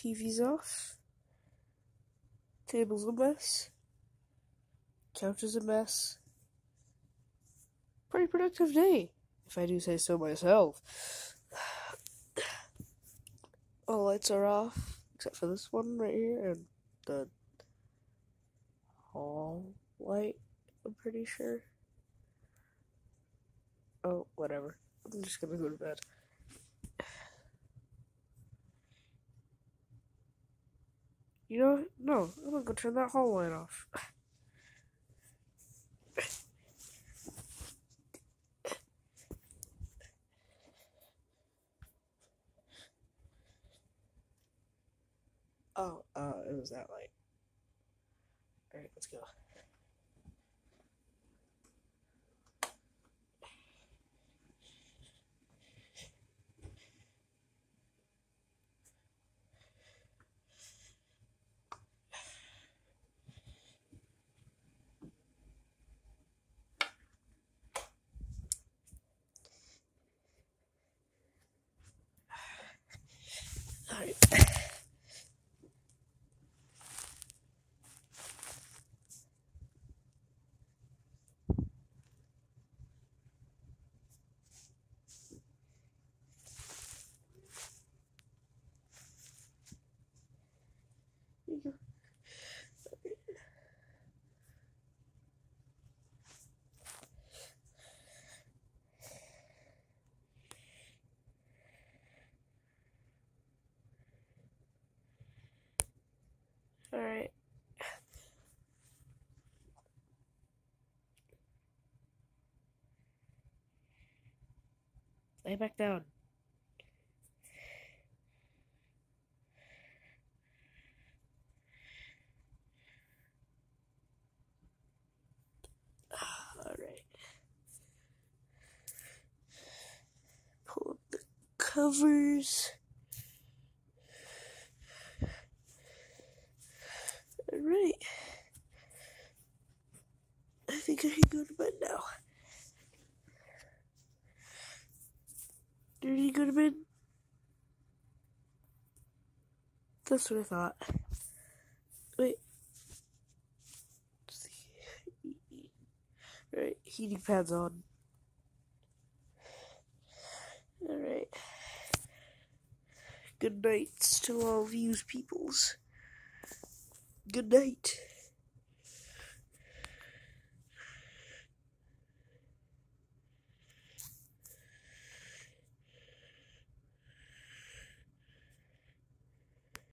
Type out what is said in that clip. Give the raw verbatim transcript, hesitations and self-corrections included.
T V's off. Table's a mess. Couch is a mess. Pretty productive day, if I do say so myself. All lights are off, except for this one right here, and the hall light, I'm pretty sure. Oh, whatever. I'm just gonna go to bed. You know what? No, I'm gonna go turn that hall light off. Oh, uh, it was that light. Alright, let's go. Alright. Here you go. Alright. Lay back down. Alright. Pull up the covers. Alright. I think I can go to bed now. Did you go to bed? That's what I thought. Wait. Alright, heating pads on. Alright. Good nights to all of you peoples. Good night.